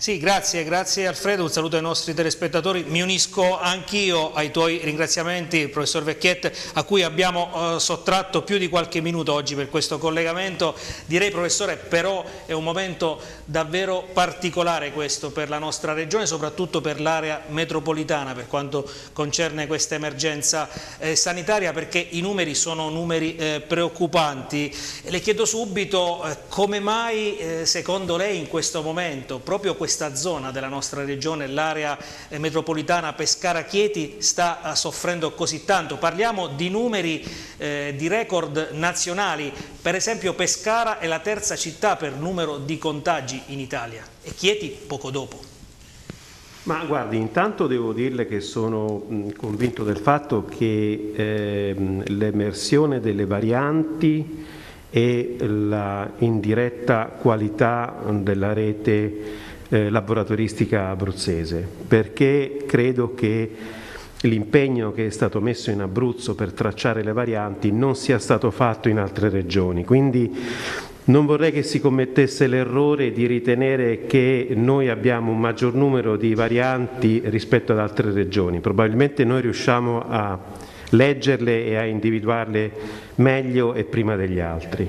Sì, grazie Alfredo, un saluto ai nostri telespettatori. Mi unisco anch'io ai tuoi ringraziamenti, professor Vecchiette, a cui abbiamo sottratto più di qualche minuto oggi per questo collegamento. Direi, professore, però è un momento davvero particolare questo per la nostra regione, soprattutto per l'area metropolitana per quanto concerne questa emergenza sanitaria, perché i numeri sono numeri preoccupanti. Le chiedo subito come mai secondo lei in questo momento proprio questa zona della nostra regione, l'area metropolitana Pescara-Chieti, sta soffrendo così tanto. Parliamo di numeri di record nazionali, per esempio Pescara è la terza città per numero di contagi in Italia e Chieti poco dopo. Ma guardi, intanto devo dirle che sono convinto del fatto che l'emersione delle varianti e la indiretta qualità della rete laboratoristica abruzzese, perché credo che l'impegno che è stato messo in Abruzzo per tracciare le varianti non sia stato fatto in altre regioni, quindi non vorrei che si commettesse l'errore di ritenere che noi abbiamo un maggior numero di varianti rispetto ad altre regioni. Probabilmente noi riusciamo a leggerle e a individuarle meglio e prima degli altri.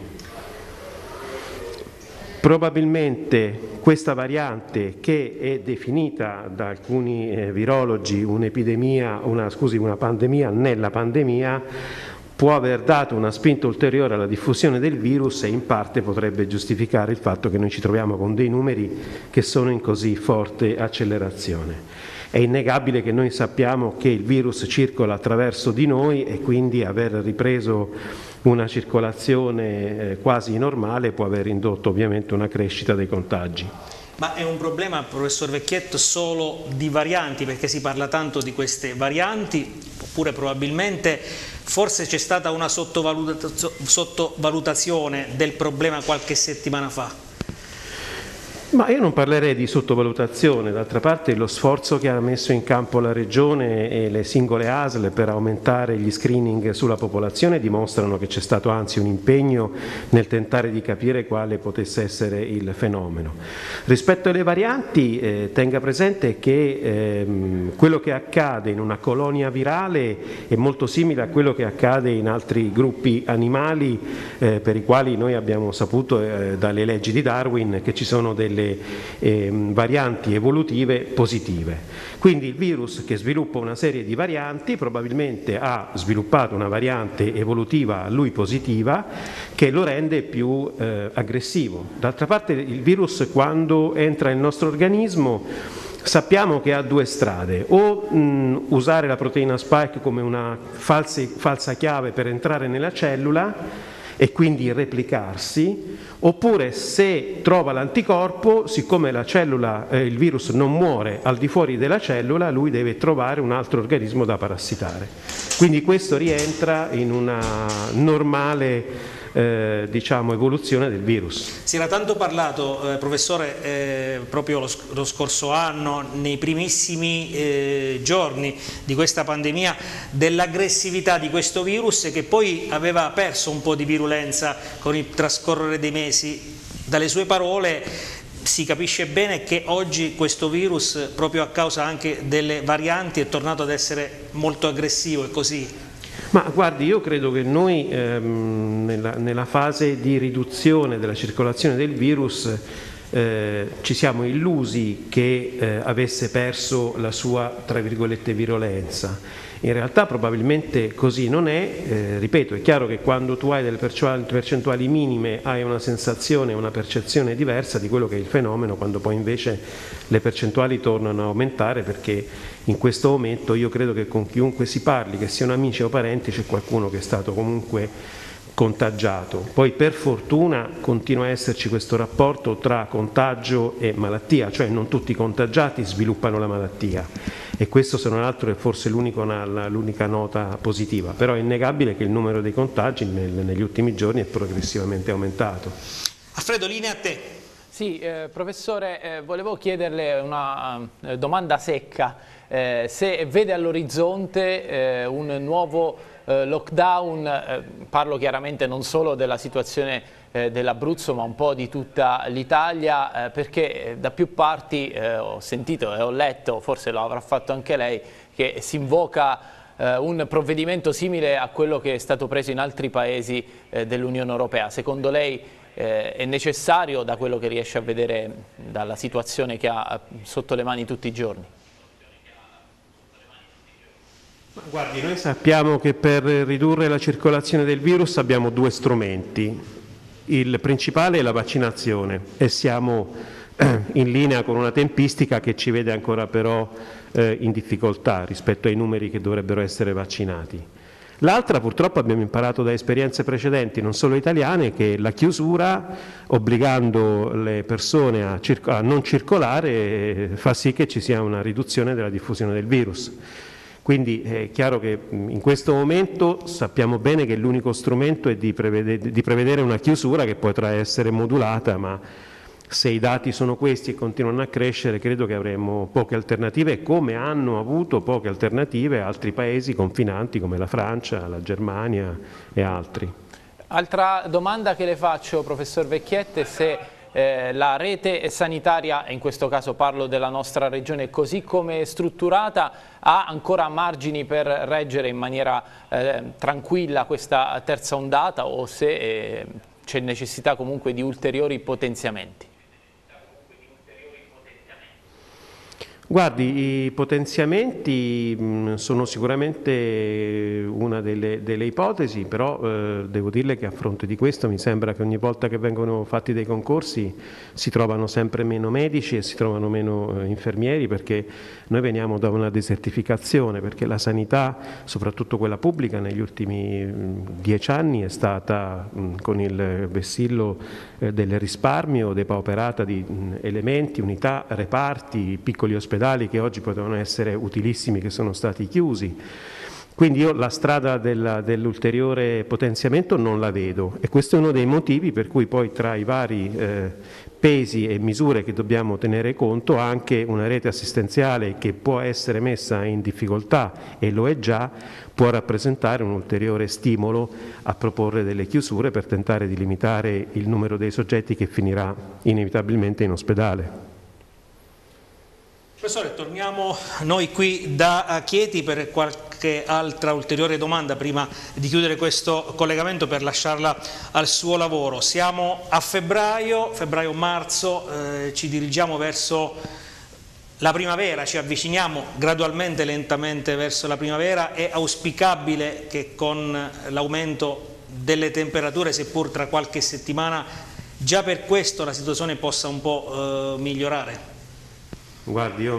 Probabilmente questa variante, che è definita da alcuni virologi una pandemia nella pandemia, può aver dato una spinta ulteriore alla diffusione del virus e in parte potrebbe giustificare il fatto che noi ci troviamo con dei numeri che sono in così forte accelerazione. È innegabile che noi sappiamo che il virus circola attraverso di noi e quindi aver ripreso una circolazione quasi normale può aver indotto ovviamente una crescita dei contagi. Ma è un problema, professor Vecchietto, solo di varianti, perché si parla tanto di queste varianti, oppure probabilmente forse c'è stata una sottovalutazione del problema qualche settimana fa? Ma io non parlerei di sottovalutazione, d'altra parte lo sforzo che ha messo in campo la Regione e le singole ASL per aumentare gli screening sulla popolazione dimostrano che c'è stato anzi un impegno nel tentare di capire quale potesse essere il fenomeno. Rispetto alle varianti tenga presente che quello che accade in una colonia virale è molto simile a quello che accade in altri gruppi animali per i quali noi abbiamo saputo dalle leggi di Darwin che ci sono delle varianti evolutive positive. Quindi il virus che sviluppa una serie di varianti probabilmente ha sviluppato una variante evolutiva a lui positiva che lo rende più aggressivo. D'altra parte il virus quando entra nel nostro organismo sappiamo che ha due strade, o usare la proteina spike come una falsa chiave per entrare nella cellula e quindi replicarsi, oppure se trova l'anticorpo, siccome la cellula, il virus non muore al di fuori della cellula, lui deve trovare un altro organismo da parassitare. Quindi questo rientra in una normale evoluzione del virus. Si era tanto parlato, professore, proprio lo scorso anno, nei primissimi giorni di questa pandemia, dell'aggressività di questo virus che poi aveva perso un po' di virulenza con il trascorrere dei mesi. Dalle sue parole si capisce bene che oggi questo virus, proprio a causa anche delle varianti, è tornato ad essere molto aggressivo, è così? Ma guardi, io credo che noi nella fase di riduzione della circolazione del virus ci siamo illusi che avesse perso la sua, tra virgolette, virulenza. In realtà probabilmente così non è, ripeto, è chiaro che quando tu hai delle percentuali minime hai una sensazione, una percezione diversa di quello che è il fenomeno, quando poi invece le percentuali tornano a aumentare, perché in questo momento io credo che con chiunque si parli, che siano amici o parenti, c'è qualcuno che è stato comunque contagiato. Poi per fortuna continua a esserci questo rapporto tra contagio e malattia, cioè non tutti i contagiati sviluppano la malattia e questo se non altro è forse l'unica nota positiva, però è innegabile che il numero dei contagi negli ultimi giorni è progressivamente aumentato. Alfredo, linea a te. Sì, professore, volevo chiederle una domanda secca. Se vede all'orizzonte un nuovo lockdown, parlo chiaramente non solo della situazione dell'Abruzzo ma un po' di tutta l'Italia, perché da più parti ho sentito e ho letto, forse lo avrà fatto anche lei, che si invoca un provvedimento simile a quello che è stato preso in altri paesi dell'Unione Europea. Secondo lei è necessario, da quello che riesce a vedere dalla situazione che ha sotto le mani tutti i giorni? Guardi, noi sappiamo che per ridurre la circolazione del virus abbiamo due strumenti. Il principale è la vaccinazione e siamo in linea con una tempistica che ci vede ancora però in difficoltà rispetto ai numeri che dovrebbero essere vaccinati. L'altra, purtroppo abbiamo imparato da esperienze precedenti, non solo italiane, che la chiusura, obbligando le persone a non circolare, fa sì che ci sia una riduzione della diffusione del virus. Quindi è chiaro che in questo momento sappiamo bene che l'unico strumento è di prevedere una chiusura che potrà essere modulata, ma se i dati sono questi e continuano a crescere, credo che avremo poche alternative, come hanno avuto poche alternative altri paesi confinanti come la Francia, la Germania e altri. Altra domanda che le faccio, professor Vecchiette, se la rete sanitaria, e in questo caso parlo della nostra regione, così come è strutturata, ha ancora margini per reggere in maniera tranquilla questa terza ondata, o se c'è necessità comunque di ulteriori potenziamenti? Guardi, i potenziamenti sono sicuramente una delle ipotesi, però devo dirle che a fronte di questo mi sembra che ogni volta che vengono fatti dei concorsi si trovano sempre meno medici e si trovano meno infermieri, perché noi veniamo da una desertificazione, perché la sanità, soprattutto quella pubblica, negli ultimi 10 anni è stata con il vessillo del risparmio depauperata di elementi, unità, reparti, piccoli ospedali che oggi potevano essere utilissimi, che sono stati chiusi. Quindi io la strada dell'ulteriore potenziamento non la vedo, e questo è uno dei motivi per cui poi tra i vari pesi e misure che dobbiamo tenere conto anche una rete assistenziale che può essere messa in difficoltà, e lo è già, può rappresentare un ulteriore stimolo a proporre delle chiusure per tentare di limitare il numero dei soggetti che finirà inevitabilmente in ospedale. Professore, torniamo noi qui da Chieti per qualche altra ulteriore domanda prima di chiudere questo collegamento, per lasciarla al suo lavoro. Siamo a febbraio-marzo, ci dirigiamo verso la primavera, ci avviciniamo gradualmente, lentamente verso la primavera. È auspicabile che con l'aumento delle temperature, seppur tra qualche settimana, già per questo la situazione possa un po' migliorare? Guardi, io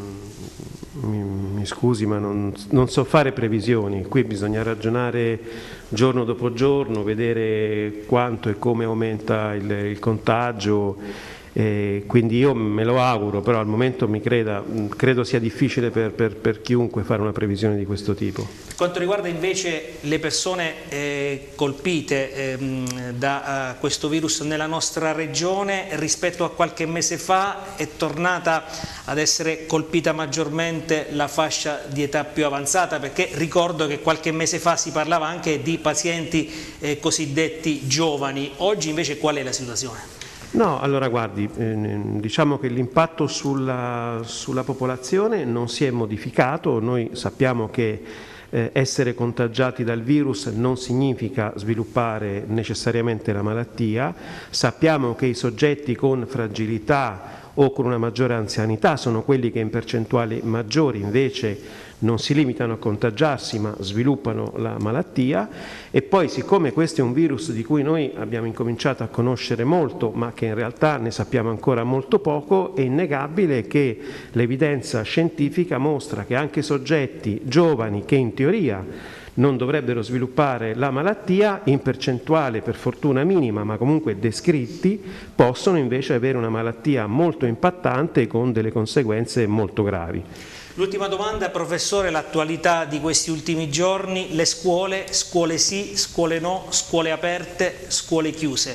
mi scusi, ma non so fare previsioni. Qui bisogna ragionare giorno dopo giorno, vedere quanto e come aumenta il contagio. Quindi io me lo auguro, però al momento credo sia difficile per chiunque fare una previsione di questo tipo. Per quanto riguarda invece le persone colpite da questo virus nella nostra regione, rispetto a qualche mese fa è tornata ad essere colpita maggiormente la fascia di età più avanzata, perché ricordo che qualche mese fa si parlava anche di pazienti cosiddetti giovani. Oggi invece qual è la situazione? No, allora guardi, diciamo che l'impatto sulla popolazione non si è modificato. Noi sappiamo che essere contagiati dal virus non significa sviluppare necessariamente la malattia. Sappiamo che i soggetti con fragilità o con una maggiore anzianità sono quelli che in percentuali maggiori invece non si limitano a contagiarsi ma sviluppano la malattia. E poi, siccome questo è un virus di cui noi abbiamo incominciato a conoscere molto ma che in realtà ne sappiamo ancora molto poco, è innegabile che l'evidenza scientifica mostra che anche soggetti giovani che in teoria non dovrebbero sviluppare la malattia, in percentuale per fortuna minima ma comunque descritti, possono invece avere una malattia molto impattante con delle conseguenze molto gravi. L'ultima domanda, professore, l'attualità di questi ultimi giorni, le scuole sì, scuole no, scuole aperte, scuole chiuse.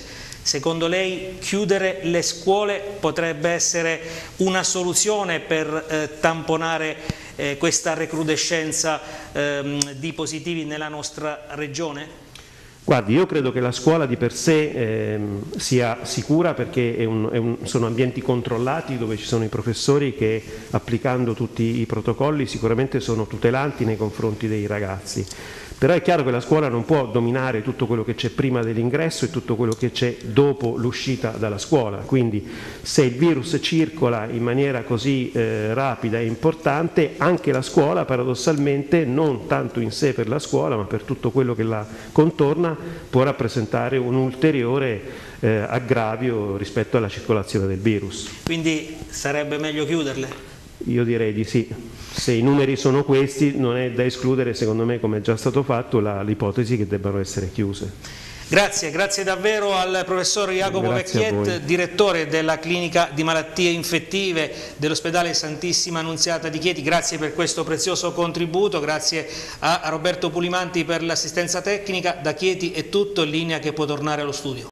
Secondo lei chiudere le scuole potrebbe essere una soluzione per tamponare questa recrudescenza di positivi nella nostra regione? Guardi, io credo che la scuola di per sé sia sicura perché sono ambienti controllati dove ci sono i professori che, applicando tutti i protocolli, sicuramente sono tutelanti nei confronti dei ragazzi. Però è chiaro che la scuola non può dominare tutto quello che c'è prima dell'ingresso e tutto quello che c'è dopo l'uscita dalla scuola, quindi se il virus circola in maniera così rapida e importante, anche la scuola paradossalmente, non tanto in sé per la scuola ma per tutto quello che la contorna, può rappresentare un ulteriore aggravio rispetto alla circolazione del virus. Quindi sarebbe meglio chiuderle? Io direi di sì. Se i numeri sono questi, non è da escludere, secondo me, come è già stato fatto, l'ipotesi che debbano essere chiuse. Grazie davvero al professor Jacopo Vecchiet, direttore della clinica di malattie infettive dell'ospedale Santissima Annunziata di Chieti. Grazie per questo prezioso contributo, grazie a Roberto Pulimanti per l'assistenza tecnica. Da Chieti è tutto, in linea che può tornare allo studio.